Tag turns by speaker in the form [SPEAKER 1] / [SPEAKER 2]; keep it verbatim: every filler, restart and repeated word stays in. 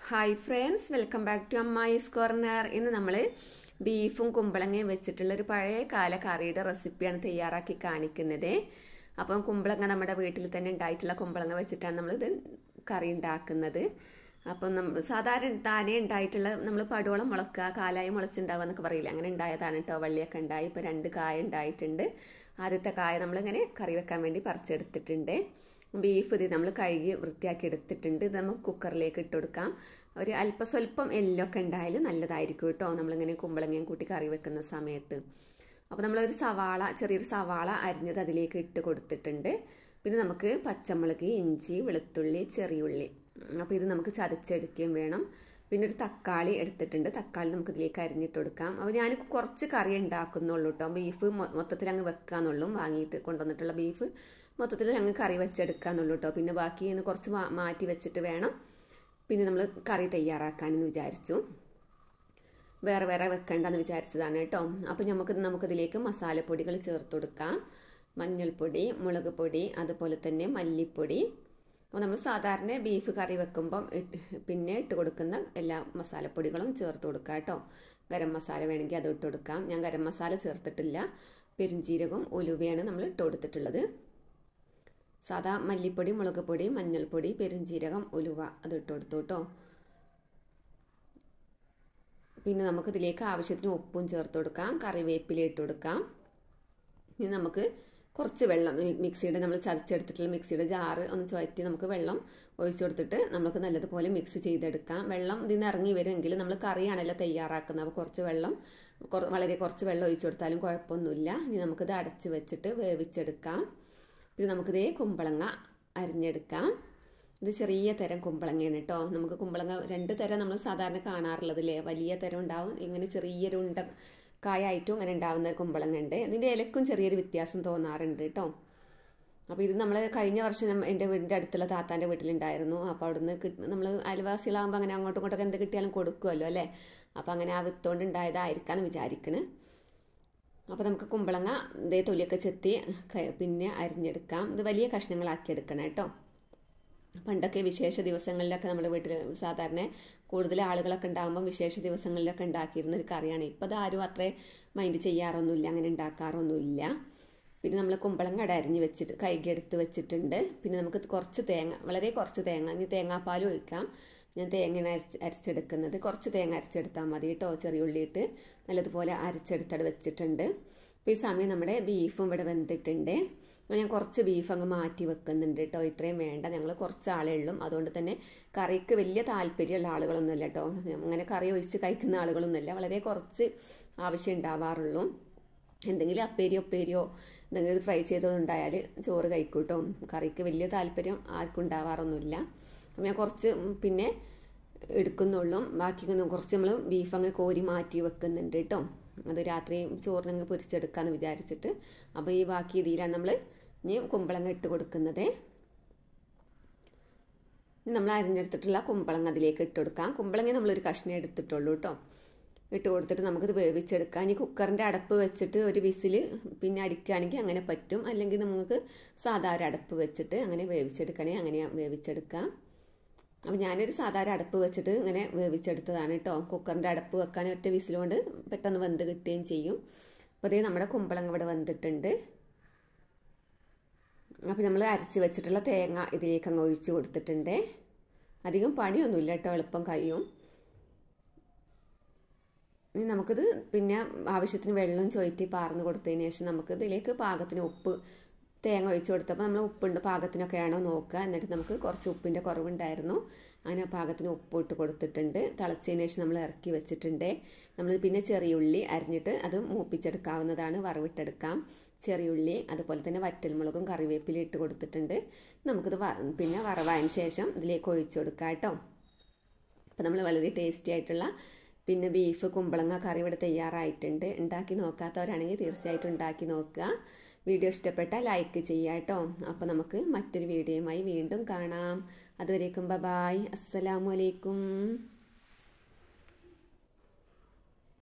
[SPEAKER 1] Hi friends, welcome back to Ammayi's corner. ഇന്ന് നമ്മൾ ബീഫും കുമ്പളങ്ങയും വെച്ചിട്ടുള്ള ഒരു പഴയ കാല കറിയുടെ റെസിപ്പിയാണ് തയ്യാറാക്കി കാണിക്കുന്നത്. അപ്പം കുമ്പളങ്ങ നമ്മുടെ വീട്ടിൽ തന്നെ ഉണ്ടായിട്ടുള്ള കുമ്പളങ്ങ വെച്ചിട്ടാണ് നമ്മളിത് കറി ഉണ്ടാക്കുന്നത്. അപ്പം നമ്മൾ സാധാരണ താനേ ഉണ്ടായിട്ടുള്ള നമ്മൾ പടുവളം മുളക്കുക, കാലായി മുളച്ചുണ്ടാവുക എന്നൊക്കെ പറയില്ല, അങ്ങനെ ഉണ്ടായതാണ് കേട്ടോ. വള്ളിയൊക്കെ ഉണ്ടായി, ഇപ്പോൾ രണ്ട് കായ ഉണ്ടായിട്ടുണ്ട്. ആദ്യത്തെ കായ നമ്മളിങ്ങനെ കറി വെക്കാൻ വേണ്ടി പറിച്ചെടുത്തിട്ടുണ്ട്. ബീഫ് ഇത് നമ്മൾ കഴുകി വൃത്തിയാക്കി എടുത്തിട്ടുണ്ട്. ഇത് നമുക്ക് കുക്കറിലേക്ക് ഇട്ട് കൊടുക്കാം. ഒരു അല്പ സ്വല്പം എല്ലൊക്കെ ഉണ്ടായാലും നല്ലതായിരിക്കും കേട്ടോ, നമ്മളിങ്ങനെ കുമ്പളങ്ങയും കൂട്ടി കറി വെക്കുന്ന സമയത്ത്. അപ്പോൾ നമ്മളൊരു സവാള, ചെറിയൊരു സവാള അരിഞ്ഞത് അതിലേക്ക് ഇട്ട് കൊടുത്തിട്ടുണ്ട്. പിന്നെ നമുക്ക് പച്ചമുളക്, ഇഞ്ചി, വെളുത്തുള്ളി, ചെറിയുള്ളി, അപ്പോൾ ഇത് നമുക്ക് ചതച്ചെടുക്കുകയും വേണം. പിന്നെ ഒരു തക്കാളി എടുത്തിട്ടുണ്ട്, തക്കാളി നമുക്ക് ഇതിലേക്ക് അരിഞ്ഞിട്ട് കൊടുക്കാം. അപ്പോൾ ഞാൻ കുറച്ച് കറി ഉണ്ടാക്കുന്നുള്ളൂ കേട്ടോ. ബീഫ് മൊത്തത്തിൽ അങ്ങ് വെക്കാന്നുള്ളൂ, വാങ്ങിയിട്ട് കൊണ്ടുവന്നിട്ടുള്ള ബീഫ് മൊത്തത്തിൽ അങ്ങ് കറി വെച്ചെടുക്കാന്നുള്ളൂ കേട്ടോ. പിന്നെ ബാക്കി ഇന്ന് കുറച്ച് മാറ്റി വെച്ചിട്ട് വേണം പിന്നെ നമ്മൾ കറി തയ്യാറാക്കാനെന്ന് വിചാരിച്ചു. വേറെ വേറെ വെക്കേണ്ടെന്ന് വിചാരിച്ചതാണ് കേട്ടോ. അപ്പോൾ നമുക്ക് നമുക്കിതിലേക്ക് മസാലപ്പൊടികൾ ചേർത്ത് കൊടുക്കാം. മഞ്ഞൾപ്പൊടി, മുളക് പൊടി, അതുപോലെ തന്നെ മല്ലിപ്പൊടി. അപ്പോൾ നമ്മൾ സാധാരണ ബീഫ് കറി വെക്കുമ്പം പിന്നെ ഇട്ട് കൊടുക്കുന്ന എല്ലാ മസാലപ്പൊടികളും ചേർത്ത് കൊടുക്കാം കേട്ടോ. ഗരം മസാല വേണമെങ്കിൽ അത് ഇട്ട് കൊടുക്കാം. ഞാൻ ഗരം മസാല ചേർത്തിട്ടില്ല. പെരുംജീരകവും ഉലുവയാണ് നമ്മൾ ഇട്ട് കൊടുത്തിട്ടുള്ളത്. സാധാ മല്ലിപ്പൊടി, മുളക് പൊടി, മഞ്ഞൾപ്പൊടി, പെരുംജീരകം, ഉലുവ അത് ഇട്ട് കൊടുത്തു കേട്ടോ. പിന്നെ നമുക്കിതിലേക്ക് ആവശ്യത്തിന് ഉപ്പും ചേർത്ത് കൊടുക്കാം. കറിവേപ്പില ഇട്ട് കൊടുക്കാം. ഇനി നമുക്ക് കുറച്ച് വെള്ളം, മിക്സിയുടെ നമ്മൾ ചതച്ചെടുത്തിട്ടുള്ള മിക്സിയുടെ ജാറ് ഒന്ന് ചുവറ്റി നമുക്ക് വെള്ളം ഒഴിച്ചു കൊടുത്തിട്ട് നമുക്ക് നല്ലതുപോലെ മിക്സ് ചെയ്തെടുക്കാം. വെള്ളം ഇതിൽ നിന്ന് ഇറങ്ങി വരുമെങ്കിൽ നമ്മൾ കറിയാണല്ലോ തയ്യാറാക്കുന്നത്, അപ്പോൾ കുറച്ച് വെള്ളം, വളരെ കുറച്ച് വെള്ളം ഒഴിച്ചു കൊടുത്താലും കുഴപ്പമൊന്നുമില്ല. ഇനി നമുക്കിത് അടച്ച് വെച്ചിട്ട് വേവിച്ചെടുക്കാം. പിന്നെ നമുക്കിതേ കുമ്പളങ്ങ അരിഞ്ഞെടുക്കാം. ഇത് ചെറിയ തരം കുമ്പളങ്ങയാണ് കേട്ടോ. നമുക്ക് കുമ്പളങ്ങ രണ്ട് തരം നമ്മൾ സാധാരണ കാണാറുള്ളതില്ലേ, വലിയ തരം ഉണ്ടാവും, ഇങ്ങനെ ചെറിയൊരു ഉണ്ട കായായിട്ടും അങ്ങനെ ഉണ്ടാവുന്ന കുമ്പളങ്ങ ഉണ്ട്. ഇതിൻ്റെ ഇലക്കും ചെറിയൊരു വ്യത്യാസം തോന്നാറുണ്ട് കേട്ടോ. അപ്പോൾ ഇത് നമ്മൾ കഴിഞ്ഞ വർഷം എൻ്റെ വീടിൻ്റെ അടുത്തുള്ള താത്താൻ്റെ വീട്ടിലുണ്ടായിരുന്നു. അപ്പോൾ അവിടുന്ന് നമ്മൾ അയൽവാസികളാകുമ്പോൾ അങ്ങനെ അങ്ങോട്ടും ഇങ്ങോട്ടൊക്കെ എന്ത് കിട്ടിയാലും കൊടുക്കുമല്ലോ അല്ലേ. അപ്പോൾ അങ്ങനെ ആ വിത്തോണ്ട് ഉണ്ടായതായിരിക്കാമെന്ന് വിചാരിക്കണ്. അപ്പോൾ നമുക്ക് കുമ്പളങ്ങ ഇതേ തൊലിയൊക്കെ ചെത്തി പിന്നെ അരിഞ്ഞെടുക്കാം. ഇത് വലിയ കഷ്ണങ്ങളാക്കി എടുക്കണം കേട്ടോ. പണ്ടൊക്കെ വിശേഷ ദിവസങ്ങളിലൊക്കെ നമ്മുടെ വീട്ടിൽ സാധാരണ കൂടുതൽ ആളുകളൊക്കെ ഉണ്ടാകുമ്പോൾ വിശേഷ ദിവസങ്ങളിലൊക്കെ ഉണ്ടാക്കിയിരുന്ന ഒരു കറിയാണ്. ഇപ്പോൾ അത് ആരും അത്ര മൈൻഡ് ചെയ്യാറൊന്നുമില്ല, അങ്ങനെ ഉണ്ടാക്കാറൊന്നുമില്ല. പിന്നെ നമ്മൾ കുമ്പളങ്ങ അട അരിഞ്ഞ് വെച്ചിട്ട് കഴുകിയെടുത്ത് വെച്ചിട്ടുണ്ട്. പിന്നെ നമുക്ക് കുറച്ച് തേങ്ങ, വളരെ കുറച്ച് തേങ്ങ, ഇനി തേങ്ങാപ്പാലും ഒഴിക്കാം. ഞാൻ തേങ്ങ അരച്ച് അരച്ചെടുക്കുന്നത് കുറച്ച് തേങ്ങ അരച്ചെടുത്താൽ മതി കേട്ടോ. ചെറിയ ഉള്ളിയിട്ട് നല്ലതുപോലെ അരച്ചെടുത്തട് വെച്ചിട്ടുണ്ട്. ഇപ്പോൾ ഈ സമയം നമ്മുടെ ബീഫും ഇവിടെ വെന്തിട്ടുണ്ട്. ഞാൻ കുറച്ച് ബീഫ് അങ്ങ് മാറ്റി വെക്കുന്നുണ്ട് കേട്ടോ. ഇത്രയും വേണ്ട, ഞങ്ങൾ കുറച്ച് ആളേ ഉള്ളൂ. അതുകൊണ്ട് തന്നെ കറിക്ക് വലിയ താല്പര്യമുള്ള ആളുകളൊന്നുമല്ല കേട്ടോ. അങ്ങനെ കറി ഒഴിച്ച് കഴിക്കുന്ന ആളുകളൊന്നുമല്ല, വളരെ കുറച്ച് ആവശ്യം ഉണ്ടാവാറുള്ളൂ. എന്തെങ്കിലും അപ്പേരിയോ ഉപ്പേരിയോ എന്തെങ്കിലും ഫ്രൈ ചെയ്തതുണ്ടായാൽ ചോറ് കഴിക്കും കേട്ടോ. കറിക്ക് വലിയ താല്പര്യം ആർക്കും ഉണ്ടാവാറൊന്നുമില്ല. ഞാൻ കുറച്ച് പിന്നെ എടുക്കുന്നുള്ളൂ, ബാക്കി കുറച്ച് നമ്മൾ ബീഫ് അങ്ങ് കോരി മാറ്റി വെക്കുന്നുണ്ട് കേട്ടോ. അത് രാത്രി ചോറിനങ്ങ് പൊരിച്ചെടുക്കാമെന്ന് വിചാരിച്ചിട്ട്. അപ്പോൾ ഈ ബാക്കി ഇതിലാണ് നമ്മൾ ഇനി കുമ്പളങ്ങ ഇട്ട് കൊടുക്കുന്നത്. നമ്മൾ അരിഞ്ഞെടുത്തിട്ടുള്ള കുമ്പളങ്ങ അതിലേക്ക് ഇട്ട് കൊടുക്കാം. കുമ്പളങ്ങ നമ്മളൊരു കഷ്ണം എടുത്തിട്ടുള്ളൂ കേട്ടോ. ഇട്ട് കൊടുത്തിട്ട് നമുക്കിത് വേവിച്ചെടുക്കാം. ഇനി കുക്കറിൻ്റെ അടപ്പ് വെച്ചിട്ട് ഒരു വിസിൽ പിന്നെ അടിക്കുകയാണെങ്കിൽ അങ്ങനെ പറ്റും. അല്ലെങ്കിൽ നമുക്ക് സാധാരണ അടപ്പ് വെച്ചിട്ട് അങ്ങനെ വേവിച്ചെടുക്കണേ, അങ്ങനെ വേവിച്ചെടുക്കാം. അപ്പോൾ ഞാനൊരു സാധാരണ അടപ്പ് വെച്ചിട്ട് ഇങ്ങനെ വേവിച്ചെടുത്തതാണ് കേട്ടോ. കുക്കറിൻ്റെ അടപ്പ് വെക്കാൻ ഒറ്റ വിസിലുകൊണ്ട് പെട്ടെന്ന് വെന്ത് കിട്ടുകയും ചെയ്യും. അപ്പോൾ അതേ നമ്മുടെ കുമ്പളങ്ങ ഇവിടെ വെന്തിട്ടുണ്ട്. അപ്പോൾ നമ്മൾ അരച്ച് വെച്ചിട്ടുള്ള തേങ്ങ ഇതിലേക്ക് അങ്ങ് ഒഴിച്ച് കൊടുത്തിട്ടുണ്ട്. അധികം പണിയൊന്നുമില്ല കേട്ടോ, എളുപ്പം കഴിയും. ഇനി നമുക്കിത് പിന്നെ ആവശ്യത്തിന് വെള്ളം ചൊയറ്റി പാർന്ന് കൊടുത്തതിന് ശേഷം നമുക്ക് ഇതിലേക്ക് പാകത്തിന് ഉപ്പ്, തേങ്ങ ഒഴിച്ച് കൊടുത്തപ്പോൾ നമ്മൾ ഉപ്പുണ്ട് പാകത്തിനൊക്കെ ആണോ നോക്കുക. എന്നിട്ട് നമുക്ക് കുറച്ച് ഉപ്പിൻ്റെ കുറവുണ്ടായിരുന്നു, അങ്ങനെ പാകത്തിന് ഉപ്പ് ഇട്ട് കൊടുത്തിട്ടുണ്ട്. തിളച്ചതിന് ശേഷം നമ്മൾ ഇറക്കി വെച്ചിട്ടുണ്ട്. നമ്മൾ പിന്നെ ചെറിയുള്ളി അരിഞ്ഞിട്ട് അത് മൂപ്പിച്ചെടുക്കാവുന്നതാണ്, വറവിട്ടെടുക്കാം. ചെറിയുള്ളി അതുപോലെ തന്നെ വറ്റൽമുളകും കറിവേപ്പില ഇട്ട് കൊടുത്തിട്ടുണ്ട്. നമുക്കിത് പിന്നെ വറവായതിന് ശേഷം ഇതിലേക്ക് ഒഴിച്ചു കൊടുക്കാം കേട്ടോ. അപ്പോൾ നമ്മൾ വളരെ ടേസ്റ്റി ആയിട്ടുള്ള പിന്നെ ബീഫ് കുമ്പളങ്ങ കറി ഇവിടെ തയ്യാറായിട്ടുണ്ട്. ഉണ്ടാക്കി നോക്കാത്തവരാണെങ്കിൽ തീർച്ചയായിട്ടും ഉണ്ടാക്കി നോക്കുക. വീഡിയോ ഇഷ്ടപ്പെട്ടാൽ ലൈക്ക് ചെയ്യുക കേട്ടോ. അപ്പോൾ നമുക്ക് മറ്റൊരു വീഡിയോയുമായി വീണ്ടും കാണാം. അതുവരേക്കും ബൈ, അസ്സലാമു അലൈക്കും.